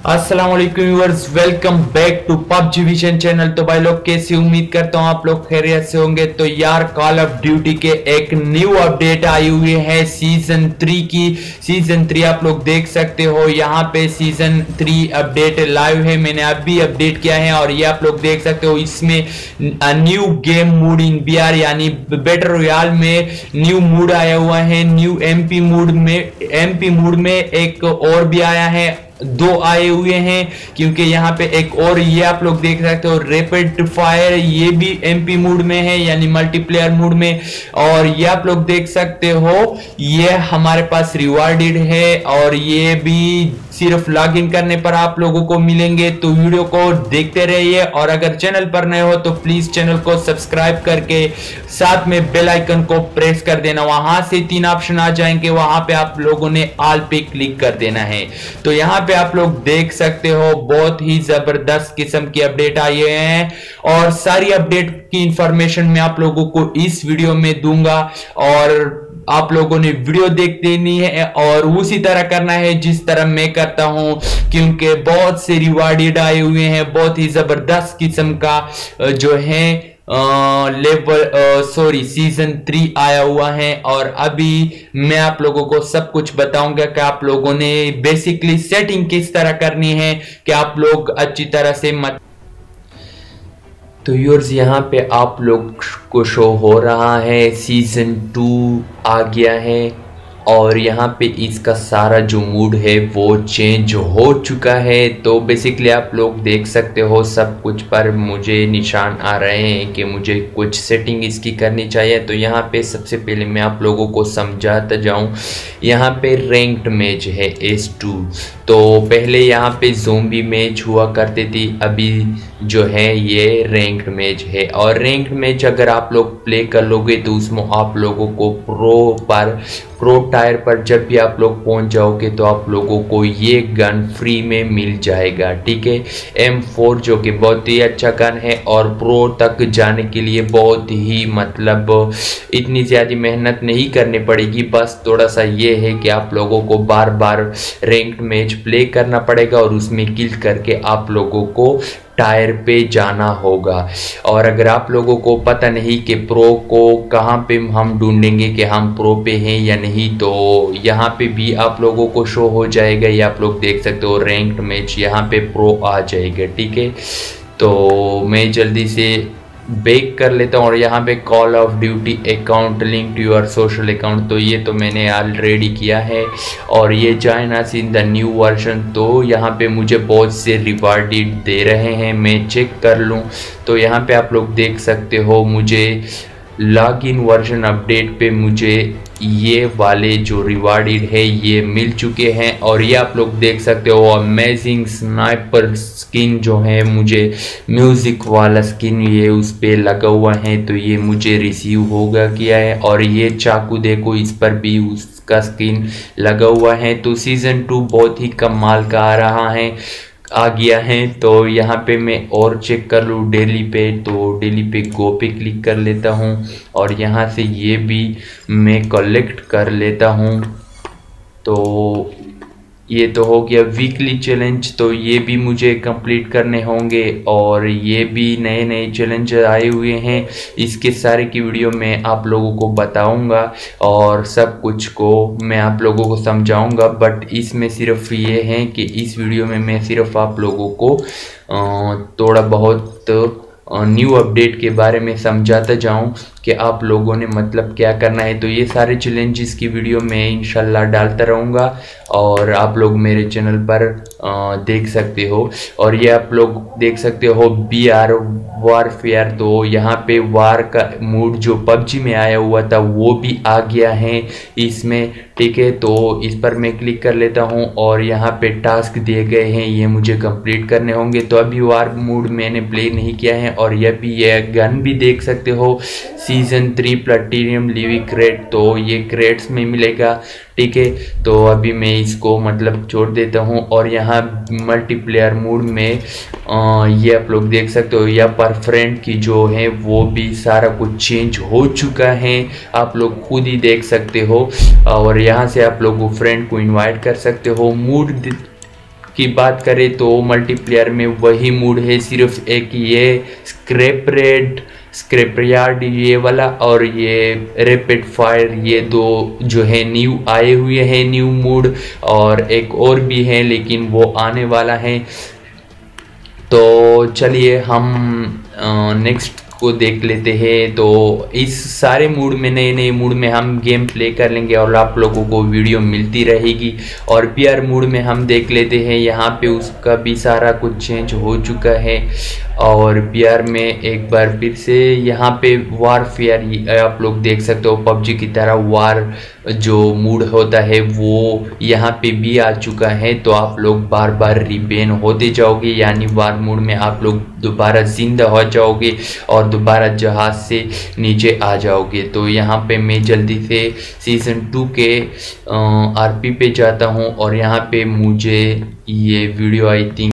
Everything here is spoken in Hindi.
अस्सलाम वालेकुम viewers, welcome back to PUBG vision channel. तो भाई लोग कैसे, उम्मीद करता हूँ आप लोग खैरियत से होंगे। तो यार कॉल ऑफ ड्यूटी के एक न्यू अपडेट आई हुई है सीजन 3 की। सीजन 3 आप लोग देख सकते हो यहाँ पे सीजन 3 अपडेट लाइव है। मैंने अभी अपडेट किया है और ये आप लोग देख सकते हो। इसमें new game mode in BR यानी बैटल रॉयल में न्यू मूड आया हुआ है। न्यू एमपी मूड में एक और भी आया है, दो आए हुए हैं क्योंकि यहाँ पे एक और ये आप लोग देख सकते हो रैपिड फायर, ये भी एमपी मूड में है यानी मल्टीप्लेयर मूड में। और ये आप लोग देख सकते हो ये हमारे पास रिवार्डेड है और ये भी सिर्फ लॉग इन करने पर आप लोगों को मिलेंगे। तो वीडियो को देखते रहिए और अगर चैनल पर नए हो तो प्लीज चैनल को सब्सक्राइब करके साथ में बेल आइकन को प्रेस कर देना। वहां से 3 ऑप्शन आ जाएंगे, वहां पे आप लोगों ने ऑल पे क्लिक कर देना है। तो यहाँ पे आप लोग देख सकते हो बहुत ही जबरदस्त किस्म की अपडेट आई है और सारी अपडेट की इंफॉर्मेशन मैं आप लोगों को इस वीडियो में दूंगा और आप लोगों ने वीडियो देख देनी है और उसी तरह करना है जिस तरह मैं करता हूं, क्योंकि बहुत से रिवार्डेड आए हुए हैं। बहुत ही जबरदस्त किस्म का जो है सीजन 3 आया हुआ है और अभी मैं आप लोगों को सब कुछ बताऊंगा कि आप लोगों ने बेसिकली सेटिंग किस तरह करनी है कि आप लोग अच्छी तरह से मत। तो यूर्स यहाँ पे आप लोग को शो हो रहा है सीजन 2 आ गया है और यहाँ पे इसका सारा जो मूड है वो चेंज हो चुका है। तो बेसिकली आप लोग देख सकते हो सब कुछ पर मुझे निशान आ रहे हैं कि मुझे कुछ सेटिंग इसकी करनी चाहिए। तो यहाँ पे सबसे पहले मैं आप लोगों को समझाता जाऊँ। यहाँ पे रैंक्ड मैच है S2। तो पहले यहाँ पे ज़ोंबी मैच हुआ करते थी, अभी जो है ये रैंक्ड मैच है। और रैंक्ड मैच अगर आप लोग प्ले कर लोगे तो उसमें आप लोगों को प्रो टायर पर जब भी आप लोग पहुंच जाओगे तो आप लोगों को ये गन फ्री में मिल जाएगा, ठीक है। M4 जो कि बहुत ही अच्छा गन है और प्रो तक जाने के लिए बहुत ही मतलब इतनी ज़्यादा मेहनत नहीं करनी पड़ेगी। बस थोड़ा सा ये है कि आप लोगों को बार बार रैंक्ड मैच प्ले करना पड़ेगा और उसमें किल करके आप लोगों को टायर पे जाना होगा। और अगर आप लोगों को पता नहीं कि प्रो को कहाँ पे हम ढूंढेंगे कि हम प्रो पे हैं या नहीं, तो यहाँ पे भी आप लोगों को शो हो जाएगा। ये आप लोग देख सकते हो रैंक्ड मैच, यहाँ पे प्रो आ जाएगा, ठीक है। तो मैं जल्दी से बैक कर लेता हूँ और यहाँ पे call of duty account link to your social account, तो ये तो मैंने ऑलरेडी किया है। और ये join us in the new version, तो यहाँ पे मुझे बहुत से रिवार्डेड दे रहे हैं, मैं चेक कर लूँ। तो यहाँ पे आप लोग देख सकते हो मुझे लॉग इन वर्जन अपडेट पे मुझे ये वाले जो रिवार्डेड है ये मिल चुके हैं। और ये आप लोग देख सकते हो अमेजिंग स्नाइपर स्किन जो है, मुझे म्यूजिक वाला स्किन ये उस पे लगा हुआ है, तो ये मुझे रिसीव होगा किया है। और ये चाकू देखो, इस पर भी उसका स्किन लगा हुआ है। तो सीजन 2 बहुत ही कमाल का आ गया है। तो यहाँ पे मैं और चेक कर लूँ डेली पे, तो डेली पे गो पे क्लिक कर लेता हूँ और यहाँ से ये भी मैं कलेक्ट कर लेता हूँ। तो ये तो हो गया वीकली चैलेंज, तो ये भी मुझे कंप्लीट करने होंगे। और ये भी नए नए चैलेंज आए हुए हैं, इसके सारे की वीडियो मैं आप लोगों को बताऊंगा और सब कुछ को मैं आप लोगों को समझाऊंगा। बट इसमें सिर्फ ये है कि इस वीडियो में मैं सिर्फ आप लोगों को थोड़ा बहुत न्यू अपडेट के बारे में समझाता जाऊं कि आप लोगों ने मतलब क्या करना है। तो ये सारे चैलेंजेस की वीडियो मैं इंशाल्लाह डालता रहूँगा और आप लोग मेरे चैनल पर देख सकते हो। और ये आप लोग देख सकते हो BR वॉरफेयर, तो यहाँ पे वार का मूड जो PUBG में आया हुआ था वो भी आ गया है इसमें, ठीक है। तो इस पर मैं क्लिक कर लेता हूँ और यहाँ पे टास्क दिए गए हैं, ये मुझे कंप्लीट करने होंगे। तो अभी वार मूड मैंने प्ले नहीं किया है। और ये गन भी देख सकते हो सीजन 3 प्लैटिनम लिविक क्रेट, तो ये क्रेट्स में मिलेगा, ठीक है। तो अभी मैं इसको मतलब छोड़ देता हूँ। और यहाँ मल्टीप्लेयर मूड में ये आप लोग देख सकते हो, या पर फ्रेंड की जो है वो भी सारा कुछ चेंज हो चुका है, आप लोग खुद ही देख सकते हो। और यहाँ से आप लोग फ्रेंड को इनवाइट कर सकते हो। की बात करें तो मल्टीप्लेयर में वही मूड है, सिर्फ एक ये स्क्रैप यार्ड ये वाला और ये रैपिड फायर, ये दो जो है न्यू आए हुए हैं न्यू मूड, और एक और भी है लेकिन वो आने वाला है। तो चलिए हम नेक्स्ट को देख लेते हैं। तो इस सारे मूड में, नए नए मूड में हम गेम प्ले कर लेंगे और आप लोगों को वीडियो मिलती रहेगी। और पीआर मूड में हम देख लेते हैं, यहाँ पे उसका भी सारा कुछ चेंज हो चुका है। और पीआर में एक बार फिर से यहाँ पे वारफेयर आप लोग देख सकते हो, पबजी की तरह वार जो मूड होता है वो यहाँ पे भी आ चुका है। तो आप लोग बार बार रिबेन होते जाओगे, यानी वार मूड में आप लोग दोबारा जिंदा हो जाओगे और दोबारा जहाज से नीचे आ जाओगे। तो यहाँ पे मैं जल्दी से सीजन 2 के आरपी पे जाता हूँ और यहाँ पे मुझे ये वीडियो आई थिंक